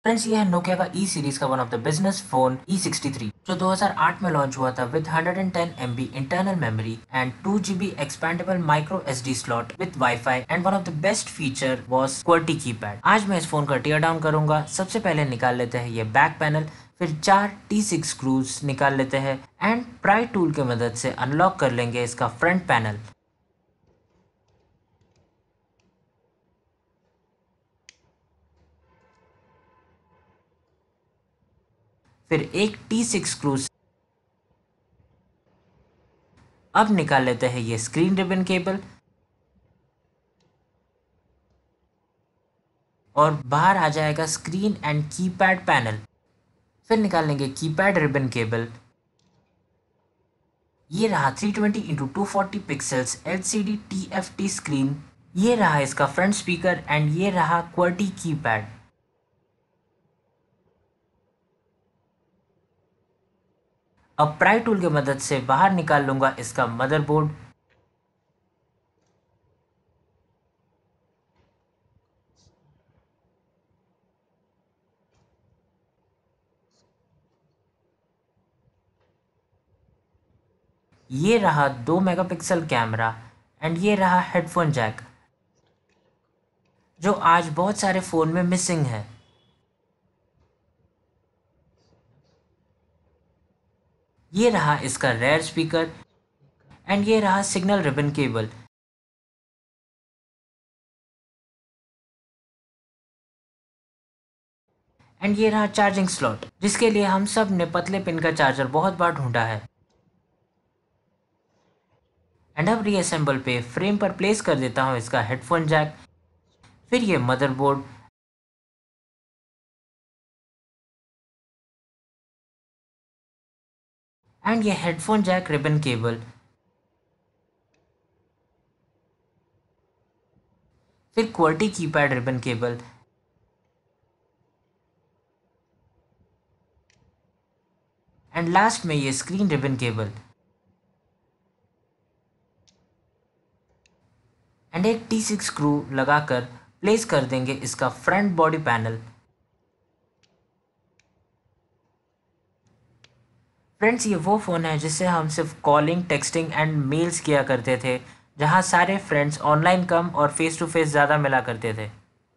Friends, ये है Nokia का ई सीरीज का one of the business phone E63 जो 2008 में लॉन्च हुआ था with 110 MB internal memory and 2 GB expandable micro SD slot with wifi and one of the best feature was QWERTY keypad. आज मैं इस phone का tier down करूंगा। सबसे पहले निकाल लेते हैं ये बैक पैनल, फिर 4 T6 स्क्रूज निकाल लेते हैं एंड प्राई टूल की मदद से अनलॉक कर लेंगे इसका फ्रंट पैनल। फिर एक T6 स्क्रू। अब निकाल लेते हैं ये स्क्रीन रिबन केबल और बाहर आ जाएगा स्क्रीन एंड कीपैड पैनल। फिर निकाल लेंगे कीपैड रिबन केबल। ये रहा 320x240 pixels LCD TFT screen. ये रहा इसका फ्रंट स्पीकर एंड ये रहा QWERTY कीपैड। अब प्राई टूल की मदद से बाहर निकाल लूंगा इसका मदरबोर्ड। ये रहा 2 मेगापिक्सल कैमरा एंड ये रहा हेडफोन जैक जो आज बहुत सारे फ़ोन में मिसिंग है। ये रहा इसका रेयर स्पीकर एंड ये रहा सिग्नल रिबन केबल एंड ये रहा चार्जिंग स्लॉट जिसके लिए हम सब ने पतले पिन का चार्जर बहुत बार ढूंढा है। एंड अब रीअसेंबल पे फ्रेम पर प्लेस कर देता हूँ इसका हेडफोन जैक, फिर ये मदरबोर्ड एंड ये हेडफोन जैक रिबन केबल, फिर QWERTY keypad ribbon cable and last में ये स्क्रीन रिबन केबल एंड एक T6 स्क्रू लगाकर प्लेस कर देंगे इसका फ्रंट बॉडी पैनल। फ्रेंड्स, ये वो फ़ोन है जिससे हम सिर्फ कॉलिंग, टेक्सटिंग एंड मेल्स किया करते थे, जहाँ सारे फ्रेंड्स ऑनलाइन कम और फेस टू फेस ज़्यादा मिला करते थे।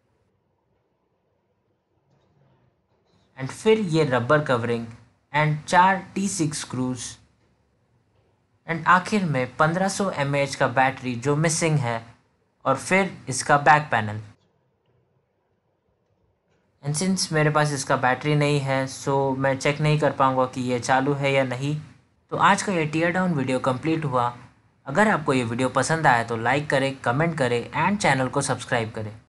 एंड फिर ये rubber covering and 4 T6 screws and आखिर में 1500 mAh का बैटरी जो मिसिंग है और फिर इसका बैक पैनल। एंड सिंस मेरे पास इसका बैटरी नहीं है सो मैं चेक नहीं कर पाऊँगा कि ये चालू है या नहीं। तो आज का ये टीयर डाउन वीडियो कंप्लीट हुआ। अगर आपको ये वीडियो पसंद आया तो लाइक करें, कमेंट करें एंड चैनल को सब्सक्राइब करें।